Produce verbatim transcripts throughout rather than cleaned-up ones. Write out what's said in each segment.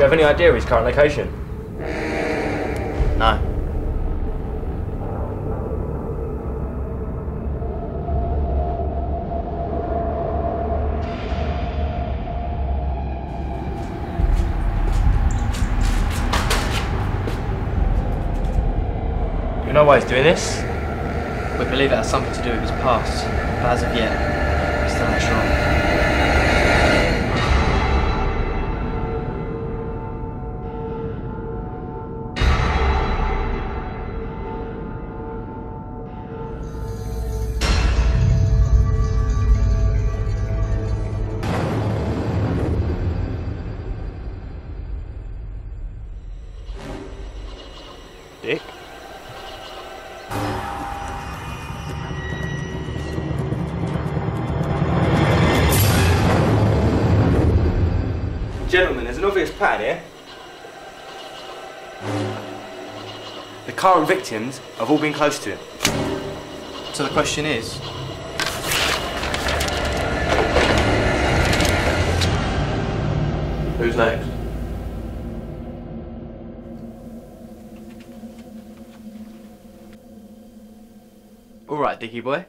you have any idea of his current location? No. You know why he's doing this? We believe it has something to do with his past, but as of yet, we're still not sure. Dick? Gentlemen, there's an obvious pattern here. The current victims have all been close to him. So the question is... Who's next? All right, Dicky boy.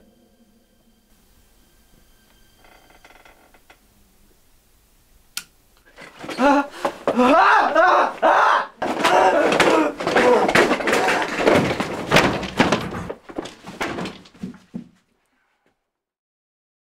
Ah! Ah!